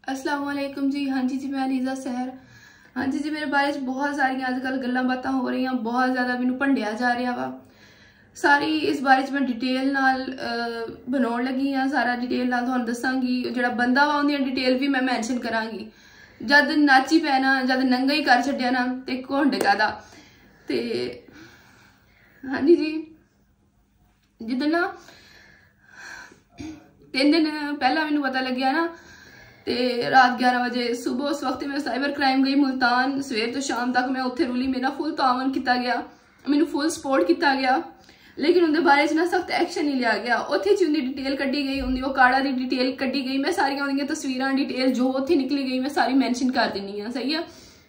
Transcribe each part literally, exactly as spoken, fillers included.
अस्सलाम वालेकुम जी। हाँ जी जी मैं अलीज़ा सहर। हाँ जी जी मेरे बारे च बहुत सारिया अजकल गल्लां बातां हो रही, बहुत ज़्यादा मैनू भंडिया जा रहा वा। सारी इस बारे च मैं डिटेल नाल बनाउण लगी हाँ, सारा डिटेल नाल तुहानूं दसांगी। जिहड़ा बंदा वा उहदी डिटेल भी मैं मैंशन करांगी। जद नाची पैना जद नंगा ही कर छड्डिया ना ते घुंड कादा ते हाँ जी जी जिद्दन ना तीन दिन पहला मैनू पता लग्या ना ते रात ग्यारह बजे सुबह उस वक्त मैं साइबर क्राइम गई मुल्तान। सवेर तो शाम तक मैं उत्थे रुली, मेरा फुल तावन किया गया, मैनू फुल सपोर्ट किया गया, लेकिन उनके बारे च ना सख्त एक्शन नहीं लिया गया। उत्थे च उनकी डिटेल कड्डी गई, उनकी वो काड़ा की डिटेल कड्डी गई। मैं सारिया उनकी तस्वीरां डिटेल जो उत्थे निकली गई मैं सारी मैंशन कर दिनी हाँ, सही है।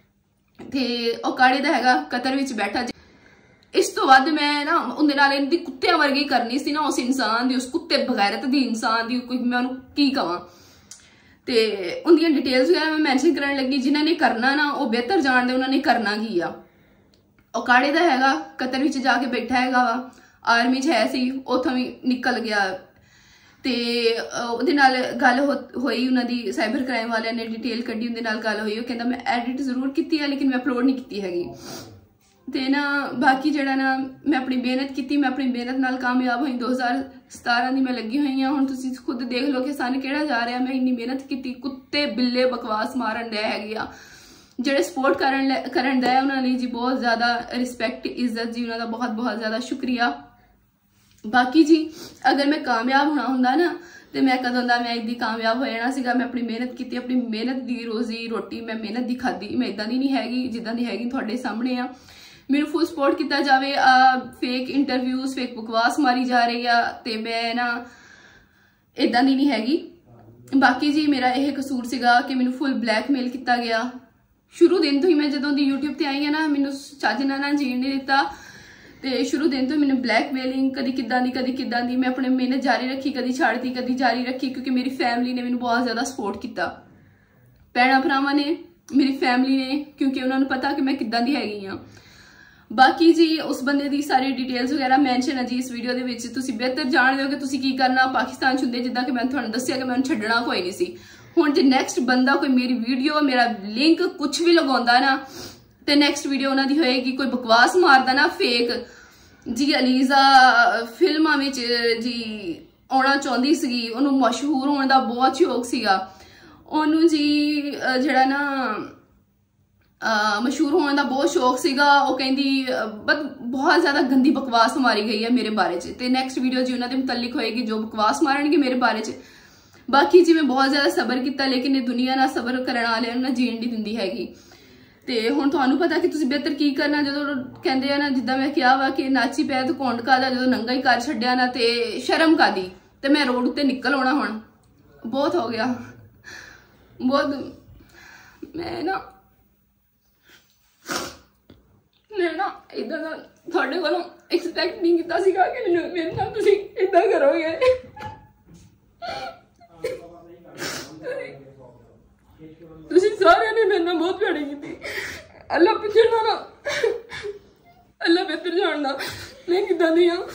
ते वो काड़े का हैगा कतर विच बैठा। इस तो वध मैं ना उनके नाल इनकी कुत्तियां वर्गी करनी सी ना, उस इंसान की, उस कुत्ते बगैरत दी इंसान की कोई मैं उन्होंने की कहां। ते उनकी डिटेल्स वगैरह मैं मैंशन करन लगी। जिन्होंने ने करना ना वो बेहतर जानते उन्होंने करना की आ। ਉਹ ਕਾੜੇ ਦਾ ਹੈਗਾ ਕਤਰ ਵਿੱਚ ਜਾ ਕੇ ਬੈਠਾ ਹੈਗਾ ਵਾ, ਆਰਮੀ 'ਚ ਹੈ ਸੀ, ਉੱਥੋਂ ਵੀ ਨਿਕਲ ਗਿਆ ਤੇ ਉਹਦੇ ਨਾਲ ਗੱਲ ਹੋਈ। ਉਹਨਾਂ ਦੀ ਸਾਈਬਰ ਕ੍ਰਾਈਮ ਵਾਲਿਆਂ ਨੇ ਡਿਟੇਲ ਕੱਢੀ, ਉਹਦੇ ਨਾਲ ਗੱਲ ਹੋਈ। ਉਹ ਕਹਿੰਦਾ ਮੈਂ ਐਡਿਟ ਜ਼ਰੂਰ ਕੀਤੀ ਹੈ ਲੇਕਿਨ ਮੈਂ ਅਪਲੋਡ ਨਹੀਂ ਕੀਤੀ ਹੈਗੀ। ਤੇ ਨਾ ਬਾਕੀ ਜਿਹੜਾ ਨਾ ਮੈਂ ਆਪਣੀ ਮਿਹਨਤ ਕੀਤੀ, ਮੈਂ ਆਪਣੀ ਮਿਹਨਤ ਨਾਲ ਕਾਮਯਾਬ ਹੋਈ। ਦੋ ਹਜ਼ਾਰ ਸਤਾਰਾਂ ਦੀ ਮੈਂ ਲੱਗੀ ਹੋਈ ਹਾਂ। ਹੁਣ ਤੁਸੀਂ ਖੁਦ ਦੇਖ ਲਓ ਕਿ ਸਨ ਕਿਹੜਾ ਜਾ ਰਿਹਾ। ਮੈਂ ਇੰਨੀ ਮਿਹਨਤ ਕੀਤੀ, ਕੁੱਤੇ ਬਿੱਲੇ ਬਕਵਾਸ ਮਾਰਨ ਡਿਆ ਹੈਗੇ ਆ। ਜਿਹੜੇ ਸਪੋਰਟ ਕਰਨ ਕਰਨ ਦਾ ਉਹਨਾਂ ਲਈ ਜੀ ਬਹੁਤ ਜ਼ਿਆਦਾ ਰਿਸਪੈਕਟ ਇੱਜ਼ਤ ਜੀ, ਉਹਨਾਂ ਦਾ ਬਹੁਤ ਬਹੁਤ ਜ਼ਿਆਦਾ ਸ਼ੁਕਰੀਆ। ਬਾਕੀ ਜੀ ਅਗਰ ਮੈਂ ਕਾਮਯਾਬ ਹੋਣਾ ਹੁੰਦਾ ਨਾ ਤੇ ਮੈਂ ਕਦੋਂ ਦਾ ਮੈਂ ਇੱਦਾਂ ਕਾਮਯਾਬ ਹੋ ਜਾਣਾ ਸੀਗਾ। ਮੈਂ ਆਪਣੀ ਮਿਹਨਤ ਕੀਤੀ, ਆਪਣੀ ਮਿਹਨਤ ਦੀ ਰੋਜ਼ੀ ਰੋਟੀ ਮੈਂ ਮਿਹਨਤ ਦੀ ਖਾਧੀ। ਮੈਂ ਇੱਦਾਂ ਦੀ ਨਹੀਂ ਹੈਗੀ ਜਿੱਦਾਂ ਦੀ ਹੈਗੀ ਤੁਹਾਡੇ ਸਾਹਮਣੇ ਆ। ਮੈਨੂੰ ਫੁੱਲ ਸਪੋਰਟ ਕੀਤਾ ਜਾਵੇ। ਫੇਕ ਇੰਟਰਵਿਊਜ਼ ਫੇਕ ਬਕਵਾਸ ਮਾਰੀ ਜਾ ਰਹੀ ਆ ਤੇ ਮੈਂ ਨਾ ਇੱਦਾਂ ਦੀ ਨਹੀਂ ਹੈਗੀ। ਬਾਕੀ ਜੀ ਮੇਰਾ ਇਹ ਕਸੂਰ ਸੀਗਾ ਕਿ ਮੈਨੂੰ ਫੁੱਲ ਬਲੈਕਮੇਲ ਕੀਤਾ ਗਿਆ। शुरू दिन तो ही मैं जो दी यूट्यूब से आई हाँ ना, मैनू चज ना ना जीण नहीं दिता। तो शुरू दिन तो मैंने ब्लैकमेलिंग कभी किदा दी कभी किदा दी, मैं अपनी मेहनत जारी रखी, कभी छाड़ती कभी जारी रखी, क्योंकि मेरी फैमिली ने मैनू बहुत ज़्यादा सपोर्ट किया। भैणां भरावां ने, मेरी फैमिली ने, क्योंकि उन्होंने पता कि मैं किदा दी हैगी हाँ। बाकी जी उस बंदे की सारी डिटेल्स वगैरह मैंशन है जी इस वीडियो के विच। तुसीं बेहतर जाणदे हो कि तुसीं की करना। पाकिस्तान च हुंदे जिद्दां कि मैं तुहानूं दस्सिया कि मैनूं छड्डना कोई नहीं सी। हुण जे नैक्सट बंदा कोई मेरी वीडियो मेरा लिंक कुछ भी लगाउंदा ना ते नैक्सट वीडियो उन्हां दी होएगी कोई बकवास मारदा ना फेक जी। अलीज़ा फिल्मां विच जी आउणा चाहुंदी सीगी, उहनूं मशहूर होने दा बहुत शौक सीगा। उहनूं जी जिहड़ा ना मशहूर होने का बहुत शौक सीगा। वो कहती बट बहुत ज़्यादा गंदी बकवास मारी गई है मेरे बारे च। ते नैक्सट वीडियो जी उन्होंने मुतलिक होएगी जो बकवास मारनगे मेरे बारे च। बाकी जी मैं बहुत ज़्यादा सबर किया लेकिन ये दुनिया ना सबर करने वाले ना जीण नहीं दिंदी हैगी। ते हुण तुहानूं पता कि तुसीं बेहतर की करना। जो कहते हैं ना जिद्दां मैं कहा वा कि नाची पै तो घुंड कादा, जो नंगा ही कर छड्डिया ना ते शर्म कादी। ते मैं रोड उत्ते निकल आउणा हुण बहुत हो गया बहुत। मैं ना मैं ना इदां दा तुहाडे कोलों एक्सपैक्ट नहीं कीता सीगा कि मैनूं मेरे नाल तुसीं इदां करोगे। तुसीं सारियां ने मेरे नाल बहुत प्यारी कीती। अल्लाह पिछड़ा ना अल्लाह बेहतर जानदा मैं किदां दी हां।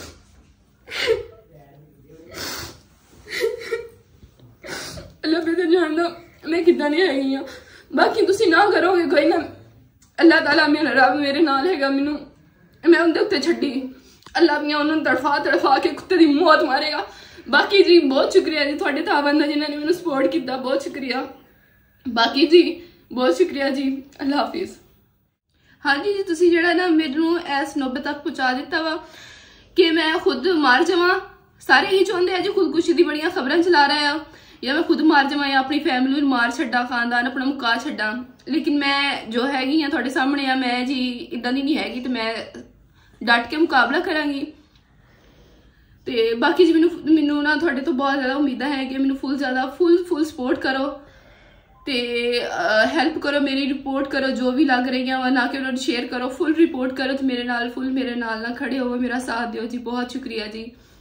अल्लाह बेहतर जानदा मैं किदां दी हैगी हां। बाकी तुसीं ना करोगे कोई ना, अल्लाह ताला मेरा रब मेरे नाल हैगा। मैनूं मैं उनके उत्ते छड्डी, अल्लाह भी उन्होंने तड़फा तड़फा के कुत्ते की मौत मारेगा। बाकी जी बहुत शुक्रिया जी थोड़े ताबंद जिन्होंने मैंने सपोर्ट किया, बहुत शुक्रिया। बाकी जी बहुत शुक्रिया जी, अल्लाह हाफिज़। हाँ जी जी तुसीं जिहड़ा ना मैनूं इस नौबत तक पहुँचा दिता वा कि मैं खुद मार जावां। सारे ही चाहुंदे आ जी खुदकुशी दी बड़ियां खबरां चला रहे आ, या मैं खुद मार जावां या अपनी फैमिली नूं मार छड्डां, खानदान अपना मुका छड्डां। लेकिन मैं जो हैगी हाँ तुहाडे सामने आ, मैं जी इदां दी नहीं हैगी। तो मैं डट के मुकाबला करांगी। तो बाकी जी मैनू मैनू ना थोड़े तो बहुत ज़्यादा उम्मीदा है कि मैनू फुल ज़्यादा फुल फुल सपोर्ट करो तो हैल्प करो, मेरी रिपोर्ट करो जो भी लग रही हैं ना कि उन्होंने शेयर करो, फुल रिपोर्ट करो तो मेरे नाल फुल मेरे नाल ना खड़े हो, मेरा साथ दो जी। बहुत शुक्रिया जी।